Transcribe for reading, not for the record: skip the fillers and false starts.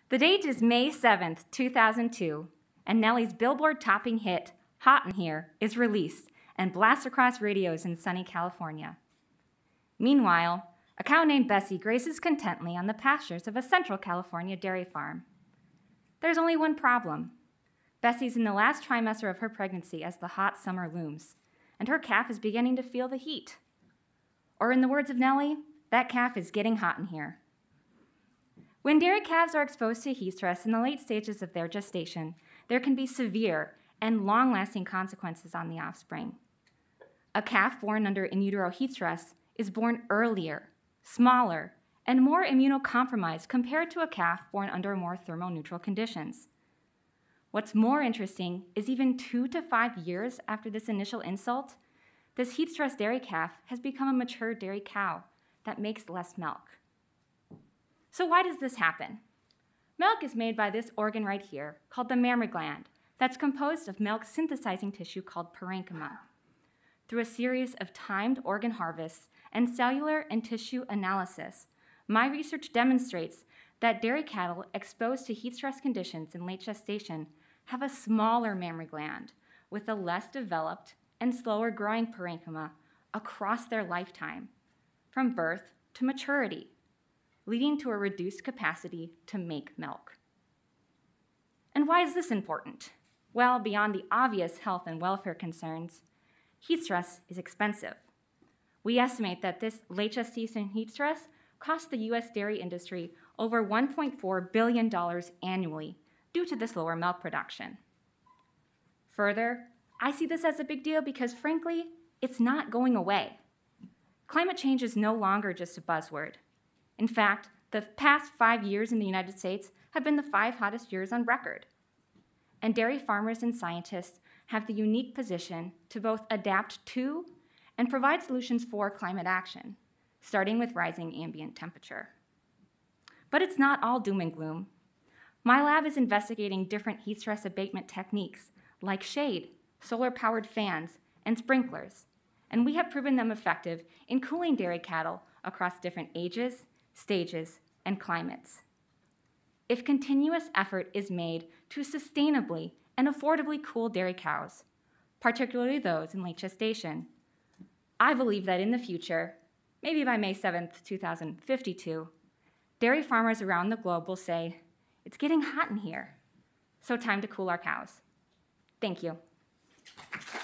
The date is May 7th, 2002, and Nelly's Billboard-topping hit, Hot in Here, is released and blasts across radios in sunny California. Meanwhile, a cow named Bessie grazes contently on the pastures of a Central California dairy farm. There's only one problem. Bessie's in the last trimester of her pregnancy as the hot summer looms, and her calf is beginning to feel the heat. Or in the words of Nelly, that calf is getting hot in here. When dairy calves are exposed to heat stress in the late stages of their gestation, there can be severe and long-lasting consequences on the offspring. A calf born under in utero heat stress is born earlier, smaller, and more immunocompromised compared to a calf born under more thermoneutral conditions. What's more interesting is even 2 to 5 years after this initial insult, this heat-stressed dairy calf has become a mature dairy cow that makes less milk. So why does this happen? Milk is made by this organ right here, called the mammary gland, that's composed of milk-synthesizing tissue called parenchyma. Through a series of timed organ harvests and cellular and tissue analysis, my research demonstrates that dairy cattle exposed to heat stress conditions in late gestation have a smaller mammary gland with a less developed and slower growing parenchyma across their lifetime, from birth to maturity, leading to a reduced capacity to make milk. And why is this important? Well, beyond the obvious health and welfare concerns, heat stress is expensive. We estimate that this late gestation heat stress costs the U.S. dairy industry over $1.4 billion annually due to this lower milk production. Further, I see this as a big deal because, frankly, it's not going away. Climate change is no longer just a buzzword. In fact, the past 5 years in the United States have been the 5 hottest years on record. And dairy farmers and scientists have the unique position to both adapt to and provide solutions for climate action, starting with rising ambient temperature. But it's not all doom and gloom. My lab is investigating different heat stress abatement techniques like shade, solar-powered fans, and sprinklers, and we have proven them effective in cooling dairy cattle across different ages, stages, and climates. If continuous effort is made to sustainably and affordably cool dairy cows, particularly those in late gestation, I believe that in the future, maybe by May 7th, 2052, dairy farmers around the globe will say, "It's getting hot in here, so time to cool our cows." Thank you.